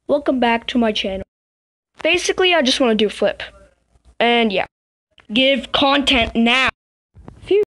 Welcome back to my channel. Basically, I just want to do a flip. And yeah, give content now.